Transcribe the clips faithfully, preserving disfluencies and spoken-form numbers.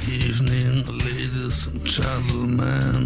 evening, ladies and gentlemen.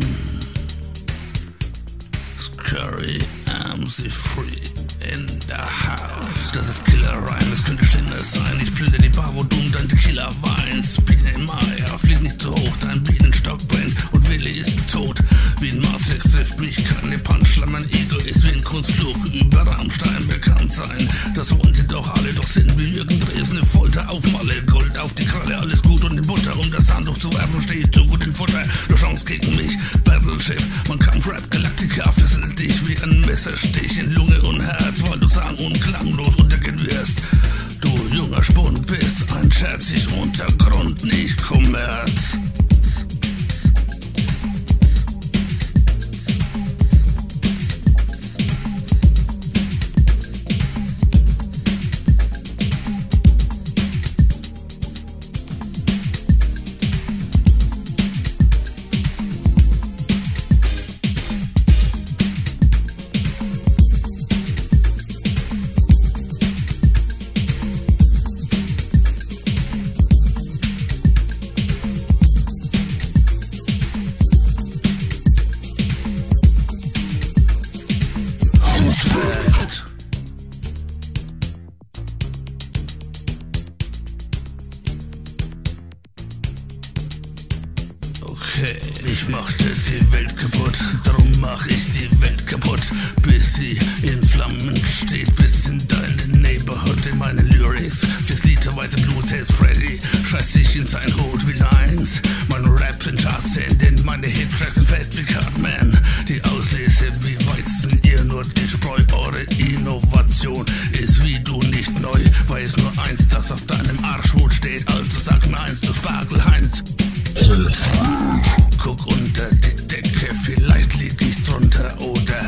Scurry, I'm the free in the house. Das ist Killer Rhyme, es könnte schlimmer sein. Ich plündere die Bar, wo du um dein Tequila weinst. Biene Meier, flieg nicht zu hoch, dein Bienenstock brennt und Willi ist tot. Wie ein Matrix trifft mich keine Punchline, mein Ego ist wie ein Kunstflug über Rammstein bekannt sein. Das wollen sie doch alle, doch sind wie Jürgen Drees, eine Folter auf Malle, Gold auf die Kralle, alles gut und in Butter, um das Handtuch zu werfen, steh ich zu gut in Futter. Du Chance gegen mich, Battleship, mein Kampf Rap Galactica fesselt dich wie ein Messerstich in Lunge und Herz, weil du sang- und klanglos untergehen wirst. Du junger Spund bist ein scherzig Untergrund, nicht Kommerz. Okay, ich machte die Welt kaputt, darum mach ich die Welt kaputt, bis sie in Flammen steht, bis in deine Neighborhood, in meine Lyrics, fürs literweise Blut ist Freddy, scheiß sich in sein Hut wie Lines, mein Rap in Charts sind, denn meine Hit-Tracks sind fett wie Cartman, die Auslese wie Weizen, ihr nur die Spreu, eure Innovation ist wie du nicht neu, weiß nur eins, das auf deinem Arschhut steht, also sag mir eins, du Spargelheinz. Guck unter die Decke, vielleicht lieg ich drunter oder